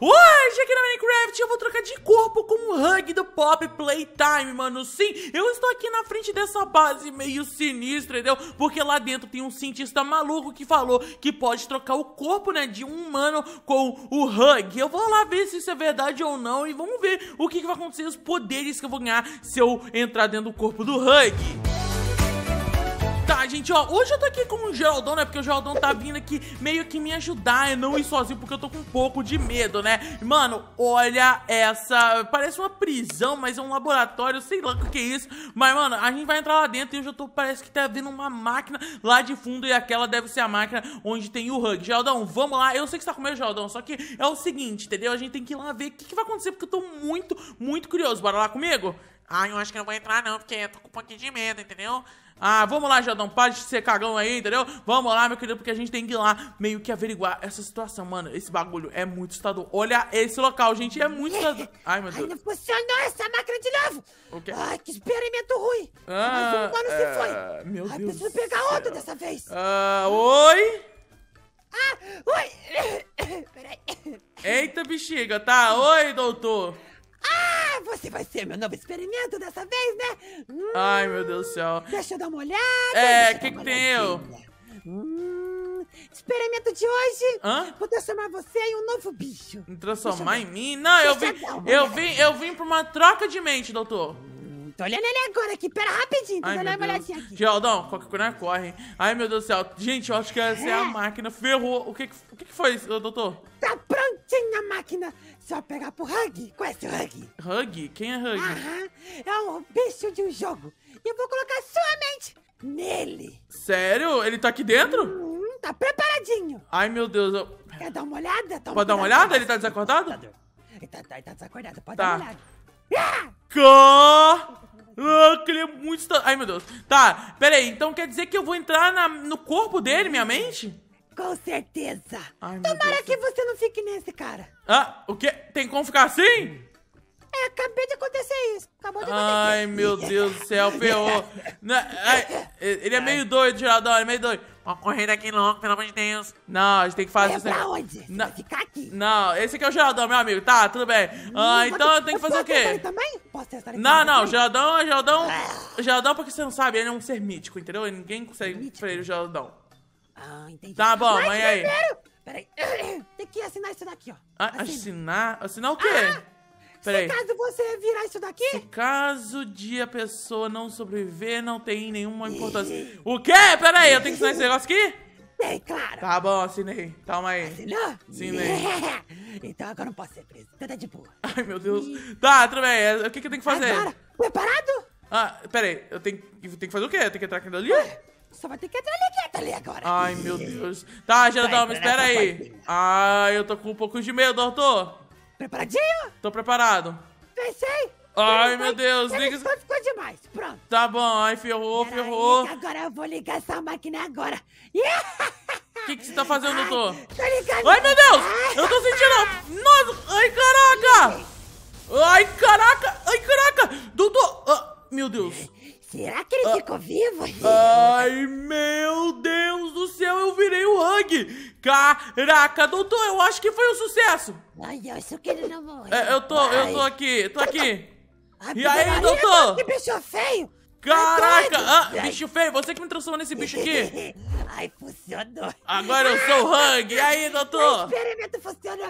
Hoje aqui na Minecraft eu vou trocar de corpo com o Hug do Pop Playtime, mano. Sim, eu estou aqui na frente dessa base meio sinistra, entendeu? Porque lá dentro tem um cientista maluco que falou que pode trocar o corpo, né, de um humano com o Hug. Eu vou lá ver se isso é verdade ou não e vamos ver o que vai acontecer, os poderes que eu vou ganhar se eu entrar dentro do corpo do Hug. Tá, gente, ó, hoje eu tô aqui com o Geraldão, né, porque o Geraldão tá vindo aqui meio que me ajudar a não ir sozinho, porque eu tô com um pouco de medo, né. Mano, olha essa, parece uma prisão, mas é um laboratório, sei lá o que é isso. Mas, mano, a gente vai entrar lá dentro e eu já tô, parece que tá vendo uma máquina lá de fundo e aquela deve ser a máquina onde tem o Hug. Geraldão, vamos lá, eu sei que você tá com medo, Geraldão, só que é o seguinte, entendeu, a gente tem que ir lá ver o que vai acontecer, porque eu tô muito curioso. Bora lá comigo? Ah, eu acho que não vou entrar não, porque eu tô com um pouquinho de medo, entendeu? Ah, vamos lá, Jadão, para de ser cagão aí, entendeu? Vamos lá, meu querido, porque a gente tem que ir lá meio que averiguar essa situação, mano. Esse bagulho é muito assustador. Olha esse local, gente, é muito assustador. Ai, meu Deus. Ai, não funcionou essa máquina de novo. O quê? Ai, que experimento ruim. Mas o humano se foi. Meu Ai, Deus preciso do pegar céu. outro dessa vez. Oi? Oi. Peraí. Eita, bexiga, tá? Oi, doutor. Ah, você vai ser meu novo experimento dessa vez, né? Ai, meu Deus do céu. Deixa eu dar uma olhada. É, deixa eu dar uma que tem eu? olhadinha. Experimento de hoje. Hã? Vou transformar você em um novo bicho. Transformar em mim? Não, eu vim pra uma troca de mente, doutor. Tô olhando ele agora aqui. Pera rapidinho. Tô Ai, dando meu uma Deus. olhadinha aqui. Geraldão, qualquer coisa corre, hein? Ai, meu Deus do céu. Gente, eu acho que essa é a máquina. Ferrou. O que foi isso, doutor? Tá prontinha a máquina. Só pegar pro Hug. Conhece o Hug? Hug? Quem é Hug? Aham. É um bicho de um jogo. E eu vou colocar sua mente nele. Sério? Ele tá aqui dentro? Tá preparadinho. Ai, meu Deus. Quer dar uma olhada? Pode dar uma olhada? Ele tá desacordado? Ele tá desacordado. Pode Tá. dar uma olhada. Ah! Ele é muito estranho. Ai, meu Deus. Tá, pera aí. Então quer dizer que eu vou entrar no corpo dele, minha mente? Com certeza. Ai, meu Tomara Deus. que você não fique nesse cara. Ah, o quê? Tem como ficar assim? É, acabei de acontecer isso. Acabou de Ai, acontecer. meu Deus do céu, ferrou. Ele é meio doido, Geraldão, ele é meio doido. Uma corrida aqui logo, pelo amor de Deus. Não, a gente tem que fazer É isso. pra onde? Você Não. vai ficar aqui. Não, esse aqui é o Geraldão, meu amigo. Tá, tudo bem. Então eu tenho que fazer o Posso testar quê? ele também? Posso testar ele Não, também? Geraldão, porque você não sabe, ele é um ser mítico, entendeu? Ninguém consegue ferir o Geraldão. Ah, entendi. Tá bom, Mas mas aí? primeiro, peraí. Tem que assinar isso daqui, ó. Assinar? Assinar o quê? Peraí. Se caso você virar isso daqui... Se caso de a pessoa não sobreviver, não tem nenhuma importância. O quê? Peraí, eu tenho que assinar esse negócio aqui? Tem, claro. Tá bom, assinei. Calma aí. Assinou? Assinei. Então agora eu não posso ser preso. Então tá de boa. Ai, meu Deus. Tá, tudo bem. O que eu tenho que fazer? Agora, preparado? Ah, peraí. Eu tenho que fazer o quê? Eu tenho que entrar aqui ali? Só vai ter que entrar ali quieto ali agora. Ai, meu Deus. Tá, Geraldão, mas espera aí. Ai, eu tô com um pouco de medo, doutor. Preparadinho? Tô preparado. Pensei. Ai, meu Deus. Ele Liga... só ficou demais. Pronto. Tá bom, ai, ferrou, Pera aí, ferrou. que agora eu vou ligar essa máquina agora. O que você tá fazendo, doutor? Tô ligando. Ai, meu Deus! Eu tô sentindo... Nossa! Ai, caraca! Ai, caraca! Ai, caraca! Doutor! Meu Deus! Será que ele ficou vivo? Ai, meu Deus do céu! Eu virei o Hug! Caraca, doutor, eu acho que foi um sucesso! Ai, eu acho que ele não morreu. Eu tô aqui, tô aqui! Ai, E aí, Maria, doutor? Que bicho feio! Caraca! Ai, Bicho feio, você que me transformou nesse bicho aqui! Ai, funcionou! Agora eu sou o Hug! E aí, O doutor? experimento funcionou!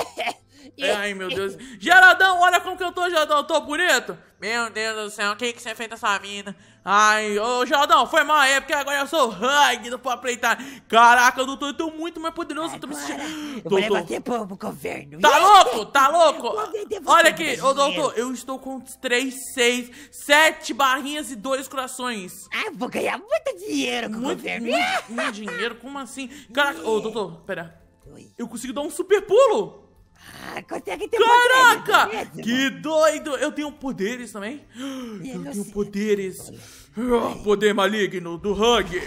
Ai, meu Deus! Geraldão, olha como que eu tô, Geraldão! Eu tô bonito? Meu Deus do céu, o que você fez dessa vida? Ai, ô Geraldão, foi mal aí, porque agora eu sou o Hug do Pop Playtime. Caraca, doutor, eu tô muito mais poderoso, eu tô me Agora, sentindo... eu vou levar Doutor, você pro governo. tá louco? Tá louco? Vou vender você Olha por aqui, ô dinheiro. doutor, eu estou com 3, 6, 7 barrinhas e 2 corações. Ah, vou ganhar muito dinheiro com o governo. Muito dinheiro, como assim? Caraca, ô doutor, pera, Oi. eu consigo dar um super pulo? Ah, consegue ter Caraca! poder mesmo. Que doido! Eu tenho poderes também? Eu não tenho sei. poderes. Poder maligno do Hug.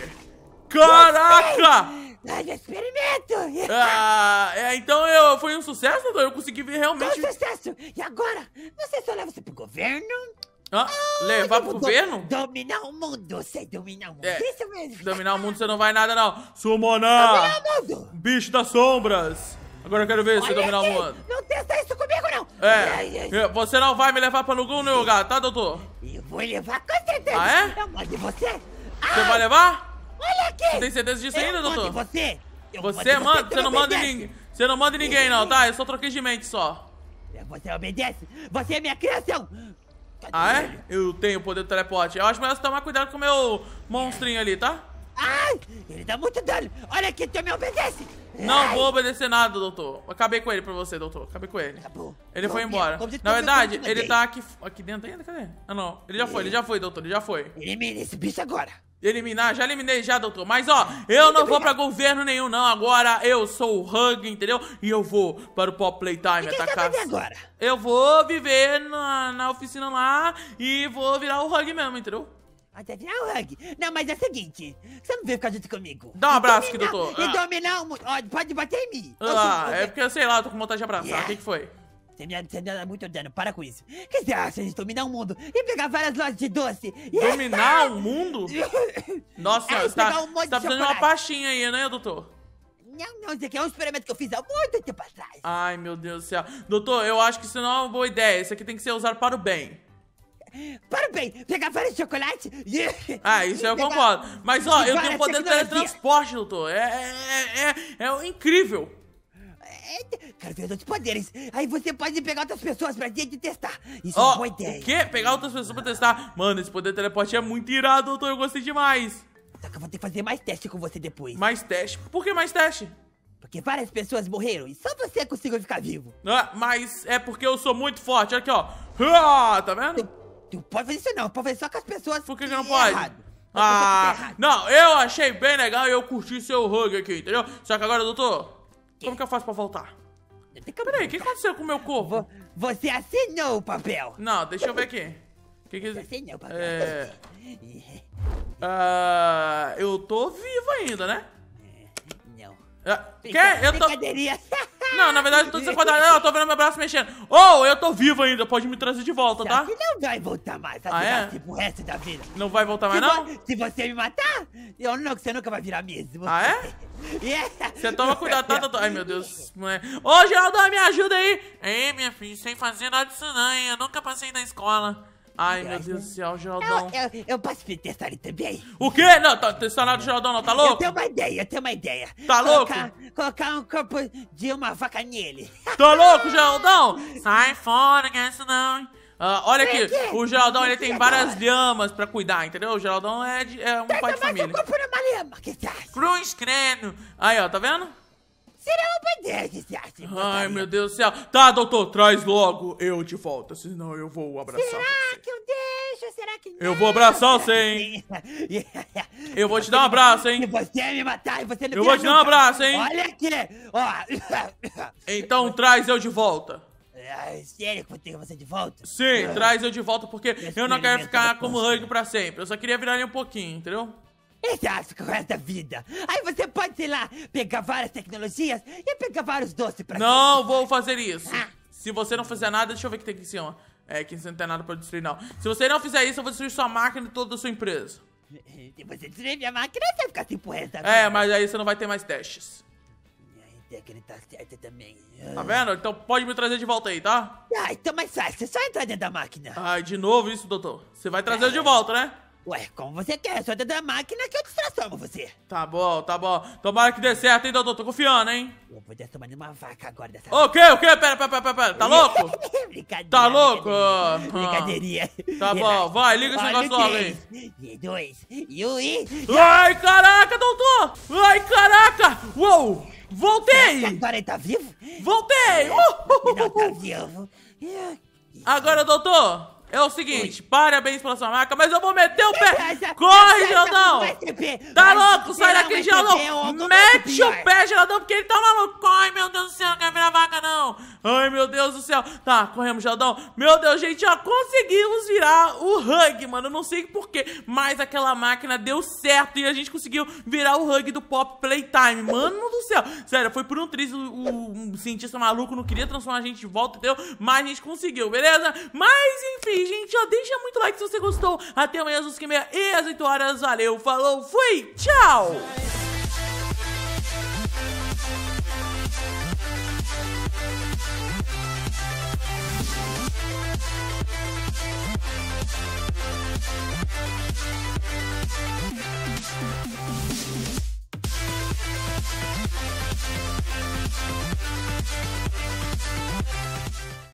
Caraca! Ai, meu experimento! Então foi um sucesso, doutor? Eu consegui ver Com realmente... sucesso! E agora? Você só leva você pro governo? Levar Eu pro vou governo? Dominar o mundo, sei dominar o mundo. É, Isso mesmo. Dominar o mundo você não vai nada, não. Summonar! Dominar o mundo. Bicho das sombras! Agora eu quero ver você Olha dominar o aqui, mundo. não tem Você não vai me levar pra algum lugar, tá, doutor? Eu vou levar com certeza. Ah, é? Eu mando em você. Você vai levar? Olha aqui. Você tem certeza disso ainda, doutor? Eu mando em você. Você manda, você não manda em ninguém. Você não manda em ninguém, não, tá? Eu só troquei de mente só. Você obedece. Você é minha criação. Ah, é? Eu tenho o poder do teleporte. Eu acho melhor você tomar cuidado com o meu monstrinho ali, tá? Ai, ele dá muito dano. Olha aqui, tu me obedece. Não vou obedecer nada, doutor. Acabei com ele pra você, doutor. Acabei com ele. Acabou. Ele foi embora. Na verdade, ele tá aqui dentro ainda? Cadê? Ah, não. Ele já foi, doutor. Ele já foi. Elimine esse bicho agora. Eliminar? Já eliminei já, doutor. Mas, ó, eu não vou pra governo nenhum, não. Agora eu sou o Hug, entendeu? E eu vou para o Pop Playtime atacar. Agora? Eu vou viver na oficina lá e vou virar o Hug mesmo, entendeu? Até virar o Hug. Não, mas é o seguinte. Você não veio ficar junto comigo. Dá um abraço aqui, doutor. E dominar o mundo. Pode bater em mim. É porque, sei lá, eu tô com vontade de abraçar. O que foi? Você me dá muito dano, para com isso. O que você acha de dominar o mundo e pegar várias lojas de doce? Dominar o mundo? Nossa, você tá precisando de uma pastinha aí, né, doutor? Não, isso aqui é um experimento que eu fiz há muito tempo atrás. Ai, meu Deus do céu. Doutor, eu acho que isso não é uma boa ideia. Isso aqui tem que ser usado para o bem. Para o bem, pegar vários chocolates. Ah, isso eu concordo. Mas, ó, eu tenho o poder de teletransporte, doutor. É incrível. Quero ver os outros poderes. Aí você pode pegar outras pessoas pra gente testar. Isso é uma boa ideia. O quê? Pegar outras pessoas pra testar? Mano, esse poder de teleporte é muito irado, doutor. Eu gostei demais. Só que eu vou ter que fazer mais teste com você depois. Mais teste? Por que mais teste? Porque várias pessoas morreram e só você conseguiu ficar vivo. Ah, mas é porque eu sou muito forte. Olha aqui, ó. Ah, tá vendo? Tu pode fazer isso não. Pode fazer só com as pessoas. Por que não pode? Errado. Não, eu achei bem legal e eu curti seu Hug aqui, entendeu? Só que agora, doutor, como que eu faço pra voltar? Peraí, o que aconteceu com o meu corpo? Você assinou o papel. Não, deixa eu ver aqui. Você assinou o papel. Eu tô vivo ainda, né? Não. Que? Eu tô... Brincadeirinha. Não, na verdade eu tô desacordado. Eu tô vendo meu braço mexendo. Oh, eu tô vivo ainda. Pode me trazer de volta, tá? Você não vai voltar mais. Assim pro resto da vida. Não vai voltar mais, não? Se você me matar, você nunca vai virar mesmo. Ah, é? Você toma cuidado, tá, doutor? Ai, meu Deus. Ô, Geraldão, me ajuda aí. Ei, minha filha, sem fazer nada disso não, hein? Eu nunca passei na escola. Ai, meu Deus do céu, Geraldão. Eu posso me testar ele também? O quê? Não, tá testando nada do Geraldão, não, tá louco? Eu tenho uma ideia. Tá louco? Colocar um corpo de uma vaca nele. Tá louco, Geraldão? Sai fora, que é isso não, hein? Olha aqui, o Geraldão, ele tem várias lhamas pra cuidar, entendeu? O Geraldão é um pai de família. Corpo numa lhama, que você acha? Cruz, credo. Aí, ó, tá vendo? Seria uma boa ideia, que você acha? Ai, meu Deus do céu. Tá, doutor, traz logo eu de volta, senão eu vou abraçar você. Será que eu deixo? Será que não? Eu vou abraçar você, hein? Eu vou te dar um abraço, hein? Se você me matar e você não Eu vou te dar um abraço, hein? Olha aqui, ó. Então traz eu de volta. Sério que vou ter você de volta? Sim, traz eu de volta, porque eu não quero ficar como Hug pra sempre. Eu só queria virar ele um pouquinho, entendeu? Esse acho que o resto da vida. Aí você pode, sei lá, pegar várias tecnologias e pegar vários doces pra Não vou fazer isso. Se você não fizer nada, deixa eu ver o que tem aqui em cima. Que você não tem nada pra destruir, não. Se você não fizer isso, eu vou destruir sua máquina e toda a sua empresa. Se você destruir minha máquina, você vai ficar assim pro resto da vida. Mas aí você não vai ter mais testes. A ideia que ele tá certa também. Tá vendo? Então pode me trazer de volta aí, tá? Então mais fácil, é só entrar dentro da máquina. Ai, de novo isso, doutor. Você vai trazer eu de volta, né? Ué, como você quer, só dentro da máquina que eu transformo você. Tá bom, tá bom. Tomara que dê certo, hein, doutor? Tô confiando, hein? Eu vou transformar numa vaca agora dessa O quê? Pera. Tá louco? Brincadeira. Tá louco? Brincadeirinha. Tá bom, vai, liga esse negócio logo aí. E 2, e 1 e... Ai, caraca, doutor! Ai, caraca! Uou! Voltei! Agora ele tá vivo? Voltei! Não tá vivo. Agora, doutor, é o seguinte, parabéns pela sua marca, mas eu vou meter o pé! Corre, Geraldão! Tá louco? Sai daqui, Geraldão! Mete o pé, Geraldão, porque ele tá maluco! Corre, meu Deus do céu, não quer virar vaca, não! Ai, meu Deus do céu! Tá, corremos, Geraldão! Meu Deus, gente, ó, conseguimos virar o Hug, mano! Eu não sei porquê, mas aquela máquina deu certo e a gente conseguiu virar o Hug do Pop Playtime! Mano do céu! Sério, foi por um triz, o cientista maluco não queria transformar a gente de volta, entendeu? Mas a gente conseguiu, beleza? Mas, enfim, gente, ó, deixa muito like se você gostou. Até amanhã às 11h30 e às 8 horas. Valeu, falou, fui, tchau!